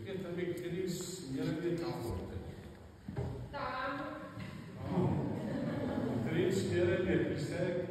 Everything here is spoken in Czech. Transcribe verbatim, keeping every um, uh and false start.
Řekněte mi, který směrem je tábor teď. Tam. Kterým směrem je Písek?